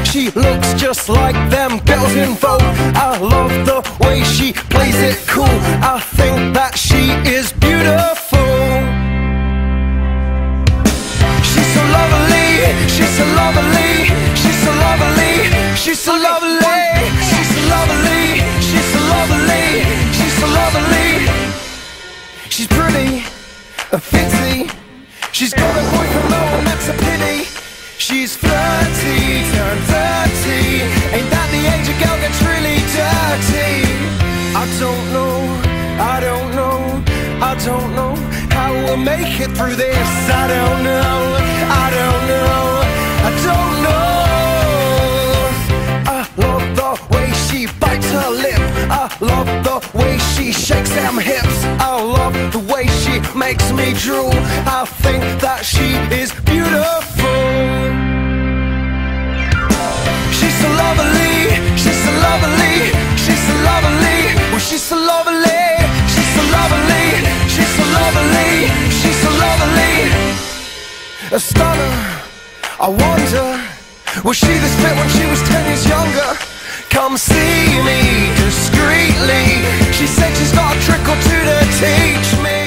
She looks just like them girls in Vogue. I love the way she plays it cool. I think that she is beautiful. She's so lovely, she's so lovely, she's so lovely, she's so lovely, she's so lovely, she's so lovely, she's so lovely. She's pretty, fitzy. She's got a boyfriend though, and that's a pity. She's flirty, turned 30. Ain't that the age a girl gets really dirty? I don't know, I don't know, I don't know how we'll make it through this. I don't know, I don't know, I don't know. I love the way she bites her lip. I love the way she shakes them hips. I love the way she makes me drool. I think that she is beautiful. She's so lovely, she's so lovely, she's so lovely. Oh, she's so lovely, she's so lovely, she's so lovely, she's so lovely. A stunner, I wonder, was she this fit when she was 10 years younger? Come see me discreetly. She said she's got a trick or two to teach me.